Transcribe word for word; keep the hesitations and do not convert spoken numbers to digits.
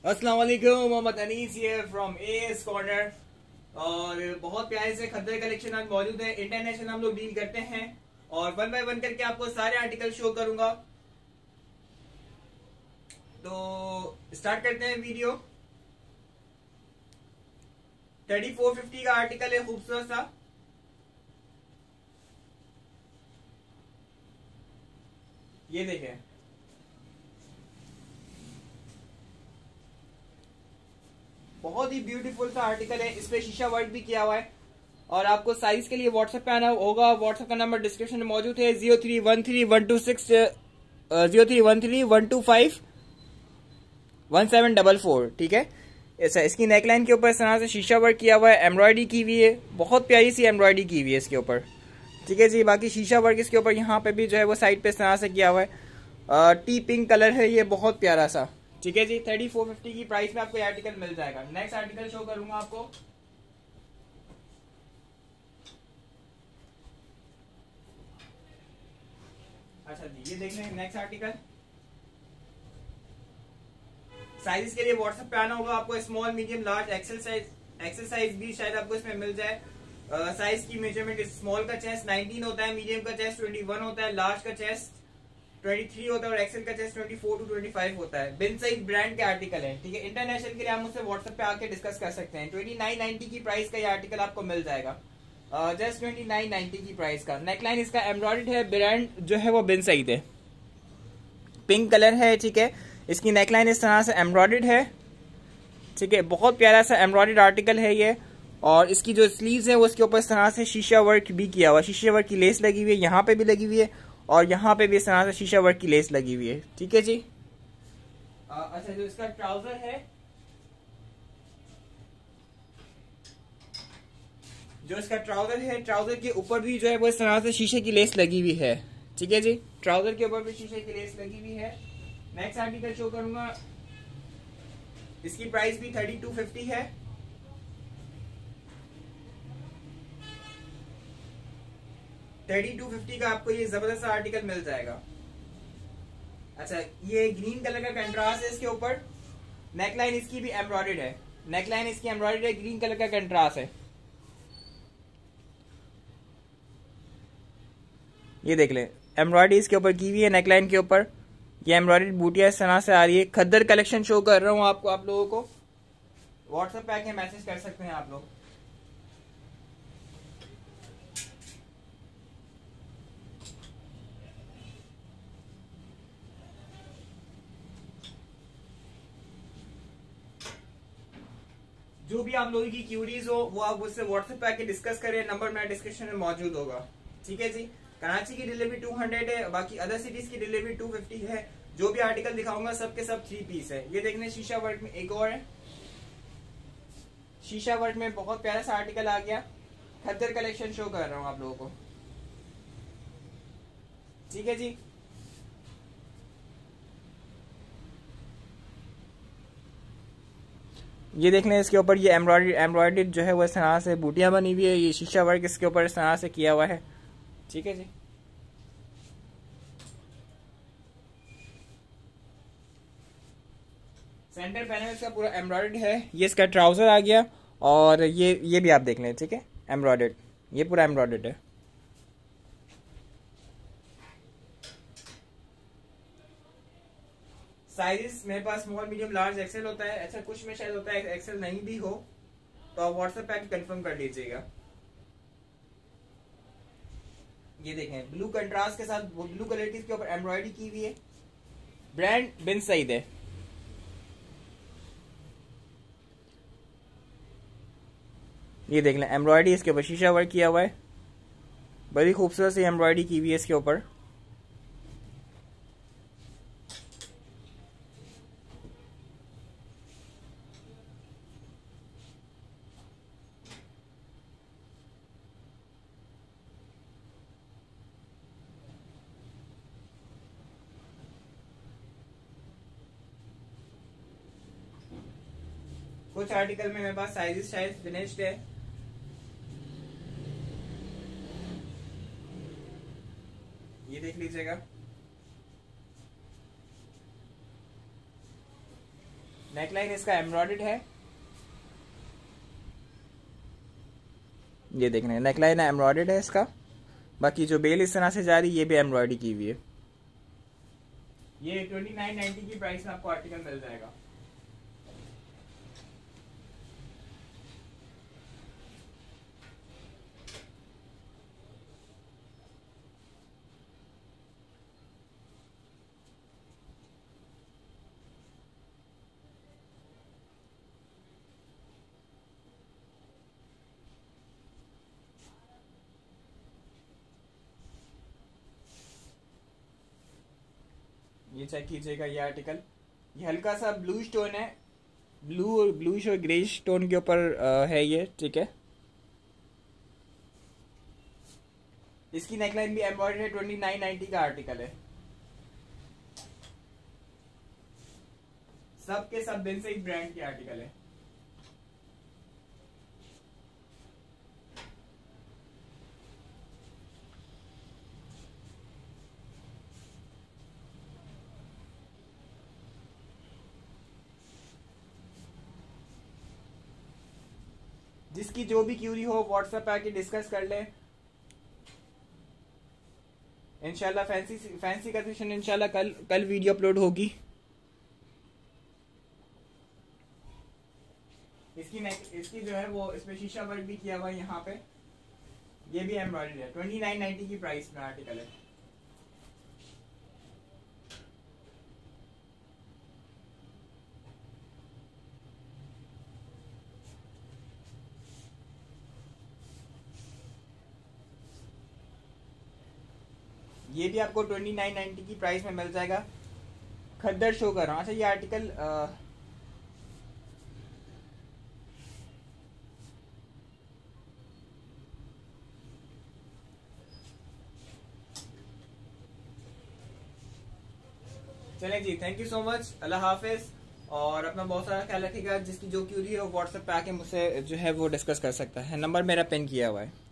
अस्सलाम वालेकुम, Mohammad Anees here from S corner. और बहुत प्यारे से खद्दर कलेक्शन आज मौजूद है। इंटरनेशनल हम लोग डील करते हैं और वन बाय वन करके आपको सारे आर्टिकल शो करूंगा। तो स्टार्ट करते हैं वीडियो। थर्टी फोर फिफ्टी का आर्टिकल है, खूबसूरत सा। ये देखें, बहुत ही ब्यूटीफुल सा आर्टिकल है। इस पे शीशा वर्क भी किया हुआ है और आपको साइज के लिए व्हाट्सएप पे आना होगा। व्हाट्सएप का नंबर डिस्क्रिप्शन में मौजूद है, zero three one three one two six zero three one three one two five one seven double four. ठीक है। ऐसा इसकी नेकलाइन के ऊपर इस तरह से शीशा वर्क किया हुआ है, एम्ब्रॉयडरी की हुई है, बहुत प्यारी सी एम्ब्रॉयडरी की हुई है इसके ऊपर। ठीक है जी। बाकी शीशा वर्क इसके ऊपर यहाँ पे भी जो है वो साइड पे इस तरह से किया हुआ है। टी पिंक कलर है ये, बहुत प्यारा सा। ठीक है जी। थर्टी फोर फिफ्टी की प्राइस में आपको ये आर्टिकल मिल जाएगा। नेक्स्ट आर्टिकल शो करूंगा आपको। अच्छा जी, ये देख लें नेक्स्ट आर्टिकल। साइज के लिए व्हाट्सएप पे आना होगा आपको। Small, medium, large, XL size, XL size भी शायद आपको इसमें मिल जाए। साइज uh, की मेजरमेंट, स्मॉल का चेस्ट नाइनटीन होता है, मीडियम का चेस्ट ट्वेंटी वन होता है, लार्ज का चेस्ट ट्वेंटी थ्री होता है और एक्सेल का chest twenty four to twenty five होता है। बिन सईद ब्रांड के आर्टिकल है। ठीक है। इंटरनेशनल के लिए आप मुझसे व्हाट्सएप पे आके डिस्कस कर सकते हैं। ट्वेंटी नाइन नाइनटी की प्राइस का ये आर्टिकल आपको मिल जाएगा, जस्ट ट्वेंटी नाइन नाइनटी की प्राइस का। नेकलाइन इसका एम्ब्रॉयडर्ड है, ब्रांड जो है वो बिन सईद है, पिंक कलर है। ठीक है। इसकी नेकलाइन इस तरह से एम्ब्रॉयडर्ड है। ठीक है। बहुत प्यारा सा एम्ब्रॉयडर्ड आर्टिकल है ये। और इसकी जो स्लीव्स है वो इसके ऊपर इस तरह से शीशा वर्क भी किया हुआ है। शीशा वर्क की लेस लगी हुई है, यहाँ पे भी लगी हुई है और यहाँ पे भी इस तरह से शीशा वर्क की लेस लगी हुई है। ठीक है जी। आ, अच्छा, जो इसका ट्राउजर है, जो इसका ट्राउजर है, ट्राउजर के ऊपर भी जो है वो इस तरह से शीशे की लेस लगी हुई है। ठीक है जी। ट्राउजर के ऊपर भी शीशे की लेस लगी हुई है। नेक्स्ट आर्टिकल शो करूंगा। इसकी प्राइस भी थर्टी टू फिफ्टी है। थर्टी टू फिफ्टी का आपको ये जबरदस्त आर्टिकल मिल जाएगा। अच्छा, ये ग्रीन कलर का कंट्रास्ट है इसके ऊपर। नेकलाइन इसकी भी एम्ब्रॉयडर्ड है। नेकलाइन इसकी एम्ब्रॉयडर्ड है, ग्रीन कलर का कंट्रास्ट है। ये देख ले, एम्ब्रॉयडरी इसके ऊपर की हुई है नेकलाइन के ऊपर। ये एम्ब्रॉयडर्ड बूटियां इस तरह से आ रही है। खद्दर कलेक्शन शो कर रहा हूँ आपको, आप लोगों को। व्हाट्सएप पे आके मैसेज कर सकते हैं आप लोग। जो भी आप लोगों की क्यूरीज हो वो आप मुझसे व्हाट्सएप पे आके डिस्कस करें। नंबर मेरा डिस्क्रिप्शन में मौजूद होगा। ठीक है जी। कराची की डिलीवरी टू हंड्रेड है, बाकी अदर सिटीज की डिलीवरी टू फिफ्टी है। जो भी आर्टिकल दिखाऊंगा सबके सब थ्री पीस है। ये देखने शीशा वर्क में एक और है। शीशा वर्क में बहुत प्यारा सा आर्टिकल आ गया। खद्दर कलेक्शन शो कर रहा हूँ आप लोगों को। ठीक है जी। ये देख लें, इसके ऊपर ये एम्ब्रॉयडरी एम्ब्रॉयडरी जो है वो इस तरह से बूटियां बनी हुई है। ये शीशा वर्क इसके ऊपर इस तरह से किया हुआ है। ठीक है जी। सेंटर पैनल इसका पूरा एम्ब्रॉयडर्ड है। ये इसका ट्राउजर आ गया और ये ये भी आप देख लें। ठीक है। एम्ब्रॉयडर्ड, ये पूरा एम्ब्रॉयडर्ड है। साइज मेरे पास स्मॉल, मीडियम, लार्ज, एक्सेल होता है। अच्छा, कुछ में शायद होता है एक्सेल नहीं भी हो, तो आप व्हाट्सएप पे कंफर्म कर लीजिएगा। ये देखें, ब्लू कंट्रास्ट के साथ ब्लू कलर की इसके ऊपर एम्ब्रॉयडरी की हुई है। ब्रांड बिन सईद है। ये देख लें, एम्ब्रॉयडरी इसके ऊपर शीशा वर्क किया हुआ है। बड़ी खूबसूरत सी एम्ब्रॉयडरी की हुई है इसके ऊपर। कुछ आर्टिकल में मेरे पास साइजेस शायद फिनिश्ड है। ये देख लीजिएगा। नेकलाइन इसका एम्ब्रॉयडर्ड है, ये देखने नेकलाइन एम्ब्रॉयडर्ड है इसका। बाकी जो बेल इस तरह से जा रही है ये भी एम्ब्रॉयडरी की हुई है। ये ट्वेंटी नाइन नाइन्टी की प्राइस में आपको आर्टिकल मिल जाएगा। ये चेक कीजिएगा ये आर्टिकल, ये हल्का सा ब्लू स्टोन है, ब्लू और ब्लूइश और ग्रे स्टोन के ऊपर है ये, ठीक है। इसकी नेकलाइन भी एम्ब्रॉयडर्ड है, ट्वेंटी नाइन नाइन्टी का आर्टिकल है। सब के सब दिन से एक ब्रांड के आर्टिकल है। जिसकी जो भी क्यूरी हो व्हाट्सएप पे आके डिस्कस कर ले। इंशाल्लाह फैंसी फैंसी का सेशन इंशाल्लाह कल कल वीडियो अपलोड होगी। इसकी नेक इसकी जो है वो इसमें शीशा वर्क भी किया हुआ है यहाँ पे, ये भी एम्ब्रॉयडरी है। ट्वेंटी नाइन नाइन्टी की प्राइस में आर्टिकल है। ये भी आपको ट्वेंटी नाइन नाइन्टी की प्राइस में मिल जाएगा। खद्दर शो कर रहा हूँ। अच्छा ये आर्टिकल आ, चलें जी, thank you so much, Allah हाफिज। और अपना बहुत सारा ख्याल रखिएगा। जिसकी जो क्यूरी है वो व्हाट्सएप पे आके मुझसे जो है वो डिस्कस कर सकता है। नंबर मेरा पिन किया हुआ है।